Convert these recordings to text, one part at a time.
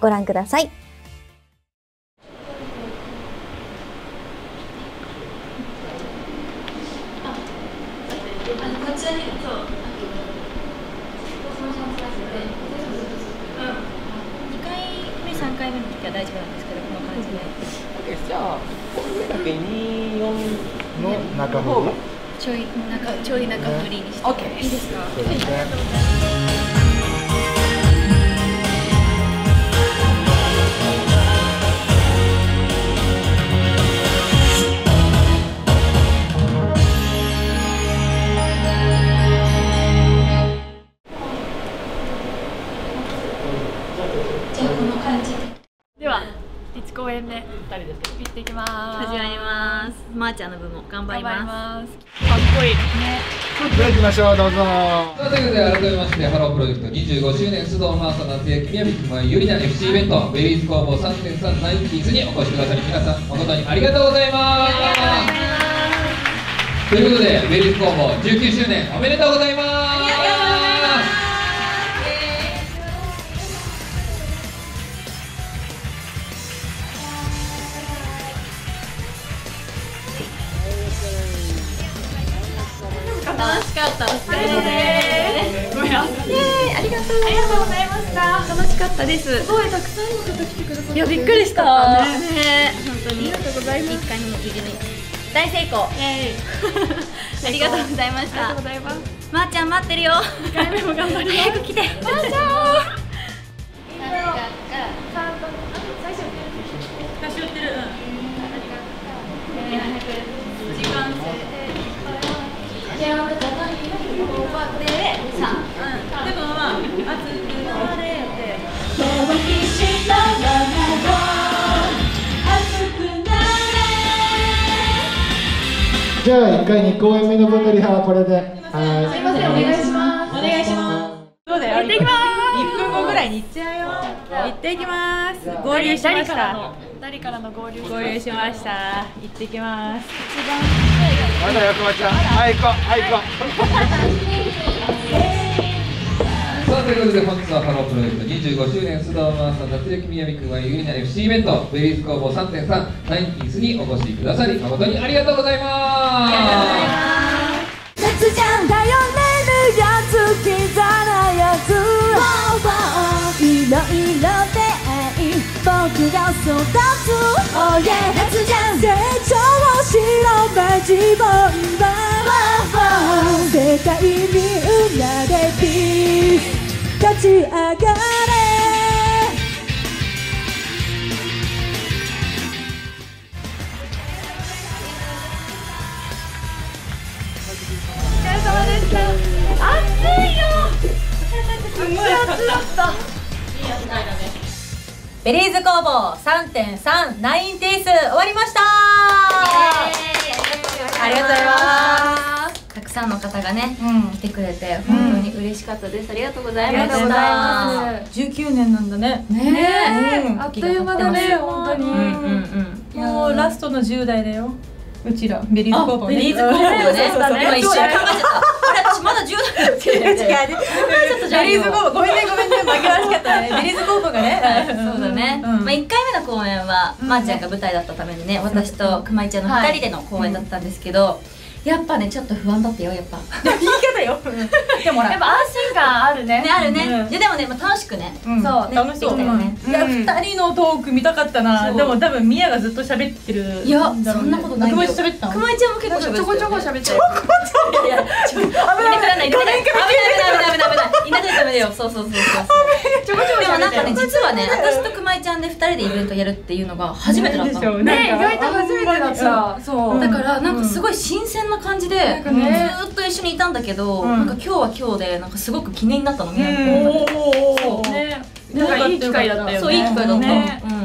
ご覧ください。 こちらにそう。2回目、3回目の時は大丈夫なんですけど、この感じで。 じゃあ、これだけ2、4の中方がちょい中振りにして。OK。いいですか。 そうですね。 じゃあこの感じで。では1公演目行ってきます。 始まります。まーちゃんの分も頑張ります。 かっこいいね。 では行きましょう、どうぞ。 さあということで改めましてハロープロジェクト25周年須藤真麻夏焼宮城熊井ゆりな FC イベントベリーズ工房 3.3 ナインティーズにお越しくださり皆さん誠にありがとうございます。ということでベリーズ工房19周年おめでとうございます。 楽しかったですね。 ごめん。 ありがとうございました。楽しかったです。 すごいたくさんの方来てくださって。 いやびっくりした。ね、本当に。 ありがとうございます。 1回目も無事に大成功。ありがとうございました。 ありがとうございます。 まーちゃん待ってるよ。 2回目も頑張ります。 早く来て。まーちゃん。 歌詞売ってる。 時間制で。手をたたいて終わって3。 でこのまま熱くなれて。 手を引したまま熱くなれ。 じゃあ1回2公演目の分のリハはこれで。はい。 すいません、お願いします。お願いします。そうだよ。行ってきます。1分後ぐらいに行っちゃうよ。行ってきます。合流しました。誰からの合流しました。行ってきます。 まだよ、くまちゃん。はい行こう、はい行こう。 さあということで本日はハロープロジェクト25周年須藤真麻夏焼宮城熊井ゆりな FC イベントベリーズ工房 3.3 ナインティーズにお越しくださり誠にありがとうございます。 夏じゃんだよねるやつキザなやついろいろ出会い僕が育つ Oh yeah 夏じゃん成長をしろば自分は世界に生まれて立ち上がれお疲れ様でした。暑いよ。すごい暑かった。 ベリーズ工房 3.3 ナインティース終わりました。ありがとうございます。たくさんの方がね、来てくれて本当に嬉しかったです。ありがとうございました。 19年なんだね。 ねえ、 あっという間だね、本当に。もうラストの10代だよ。うちらベリーズ工房ね。 ベリーズ工房ね。今一瞬考えちゃった。あれ私まだ10代だって。 違う。ベリーズ工房ごめんね紛らわしかったね。ベリーズ工房がね。 そうだね。まあ1回目の公演はまーちゃんが舞台だったためにね、私とくまいちゃんの2人での公演だったんですけど、やっぱねちょっと不安だったよやっぱ。 言い方よ。でもやっぱ安心感あるね。 ねあるね。でもね楽しくね。 そう楽しそう。いや2人のトーク見たかったな。でも多分ミヤがずっと喋ってる。 いやそんなことないよ。 くまいちゃん喋ったの？ くまいちゃんも結構喋ってた。 ちょこちょこ喋ってた。 いや危ない危ないダメだよ。そう。でもなんかね実はね私とくまいちゃんで2人でイベントやるっていうのが初めてだったの。 ね意外と初めてだった。そう。 だからなんかすごい新鮮な感じでずーっと一緒にいたんだけど、なんか今日は今日でなんかすごく記念になったのね。 ね。なんかいい機会だったよね。 そういい機会だった。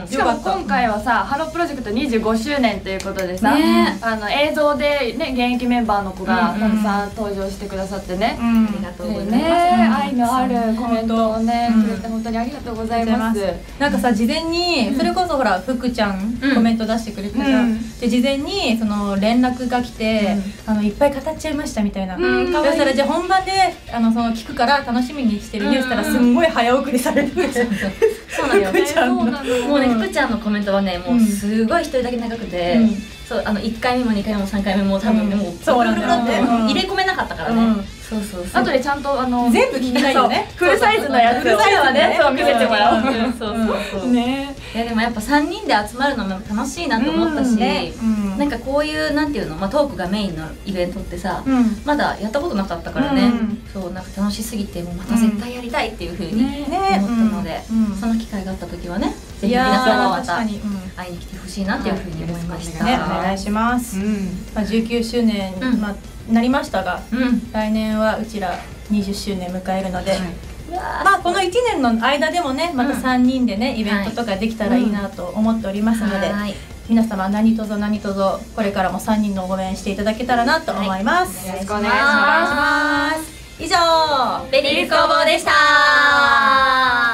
しかも今回はさ、ハロープロジェクト25周年ということでさ、映像でね、現役メンバーの子がたくさん登場してくださってね、 ありがとうございます。 愛のあるコメントをねくれて本当にありがとうございます。 なんかさ、事前にそれこそほら福ちゃんコメント出してくれてたじゃん。で事前にその連絡が来て、いっぱい語っちゃいましたみたいな。そしたらじゃあ本番でその聞くから楽しみにしてるねしたらすんごい早送りされる。 そうなのよ。もうね、福ちゃんのコメントはね、もうすごい一人だけ長くて、そう1回目も2回目も3回目も多分もうそうなんだよ。入れ込めなかったからね。そうそうそう。 後でちゃんと全部聞きたいよね。 フルサイズのやつをそう見せてもらおう。 そうそうそう。ね。いやでもやっぱ3人で集まるのも楽しいなと思ったし、なんかこういうなんていうの、まあトークがメインのイベントってさ、まだやったことなかったからね。そうなんか楽ししすぎてもうまた絶対やりたいっていう風に思ったので、その機会があった時はね、ぜひ皆さんもまた会いに来てほしいなっていう風に思いました。 ね、お願いします。まあ19周年まあなりましたが、来年はうちら20周年迎えるので、まあこの1年の間でもね、また3人でねイベントとかできたらいいなと思っておりますので、皆様何卒これからも3人の応援していただけたらなと思います。 よろしくお願いします。 以上、 ベリーズ工房でした。